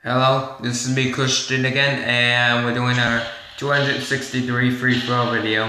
Hello, this is me, Christian again, and we're doing our 263 free throw video.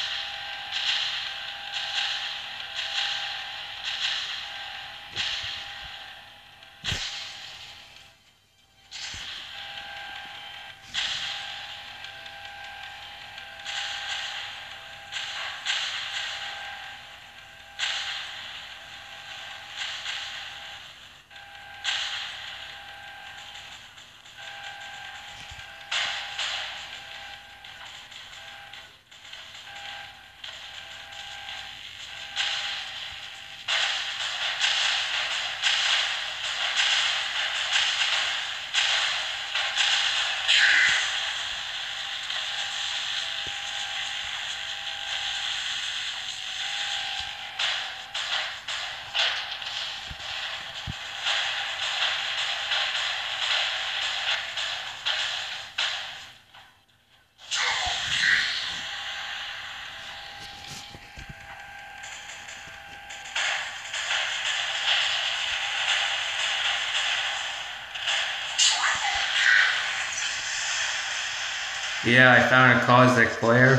Yeah, I found a Cosmic player.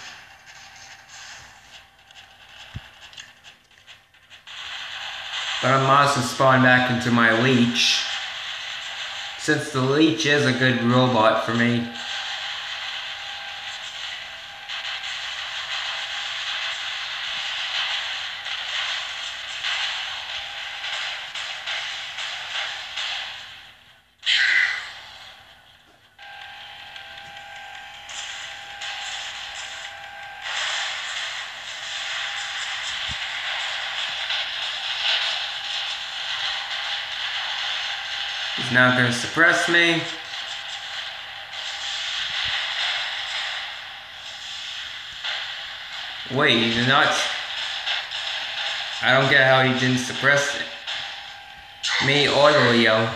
But I'm also spawned back into my leech, since the leech is a good robot for me. He's now going to suppress me. Wait, he did not. I don't get how he didn't suppress me or the Leo.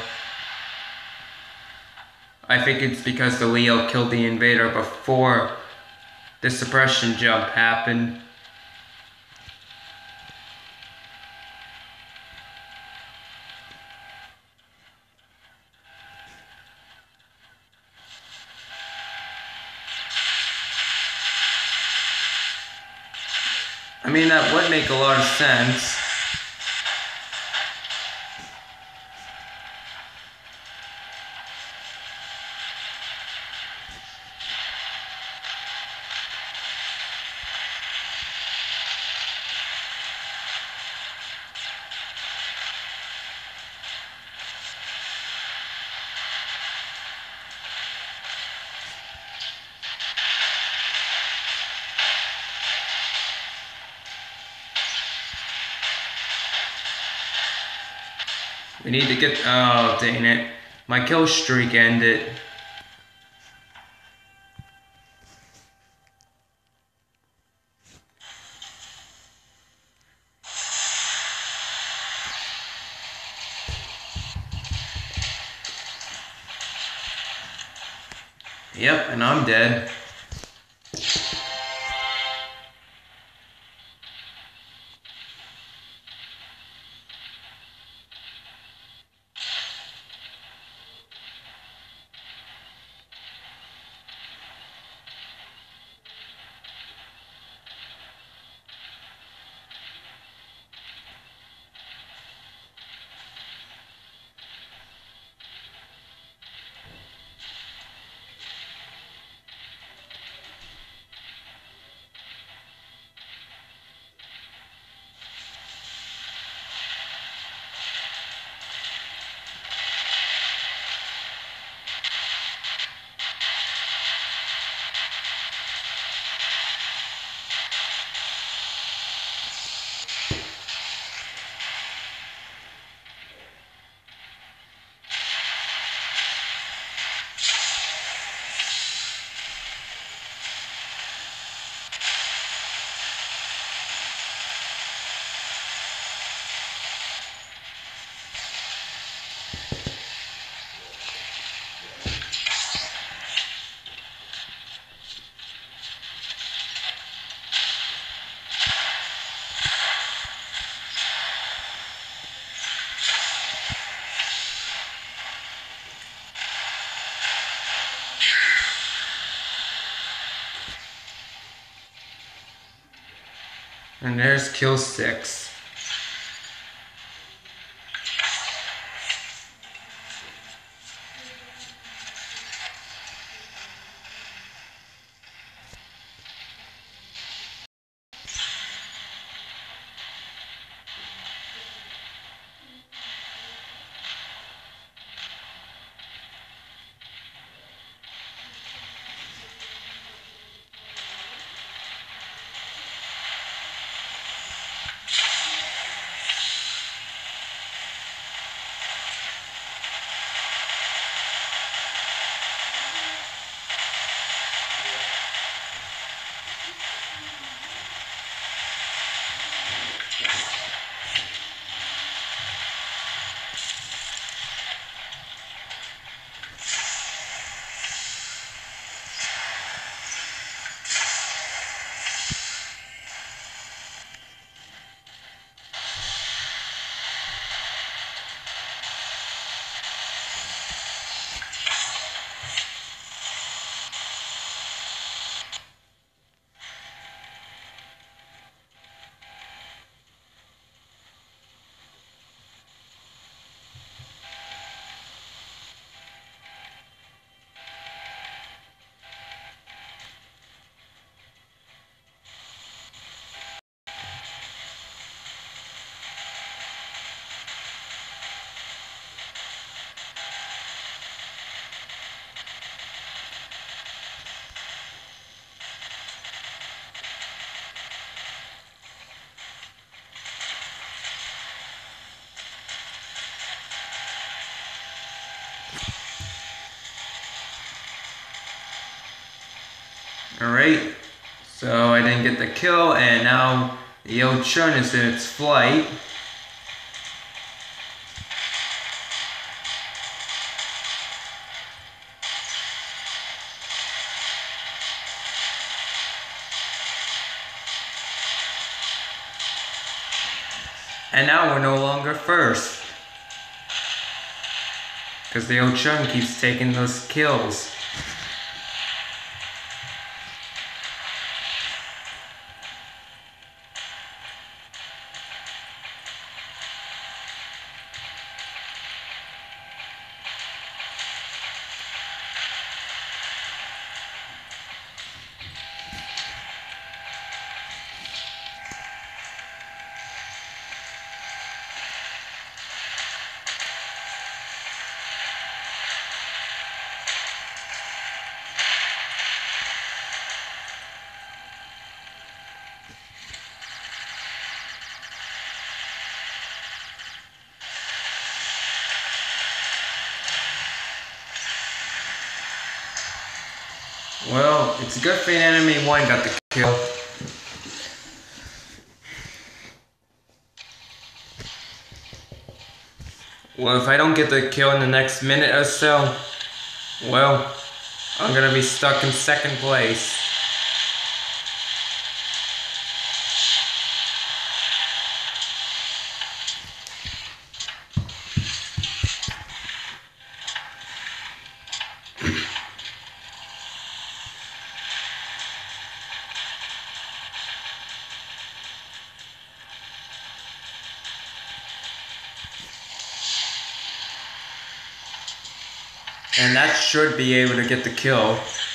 I think it's because the Leo killed the invader before the suppression jump happened. I mean, that would make a lot of sense. We need to get, oh dang it, my kill streak ended. Yep, and I'm dead. And there's kill 6. Alright, so I didn't get the kill, and now the Yo-Chun is in its flight. And now we're no longer first, because the Yo-Chun keeps taking those kills. Well, it's a good thing enemy 1 got the kill. Well, if I don't get the kill in the next minute or so, well, I'm gonna be stuck in 2nd place. And that should be able to get the kill.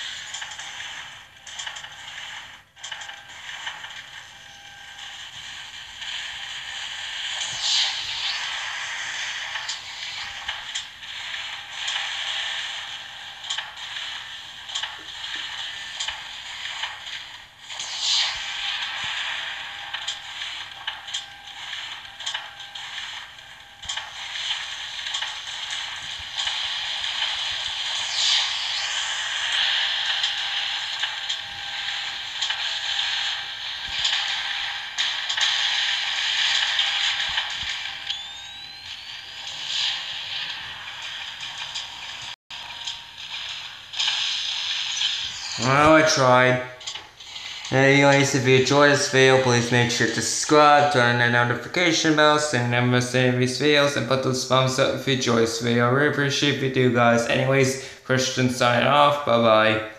Well, I tried. Anyways, if you enjoyed this video, please make sure to subscribe, turn on the notification bell so you never miss any of these videos, and put those thumbs up if you enjoyed this video. I really appreciate if you do, guys. Anyways, Christian signing off. Bye bye.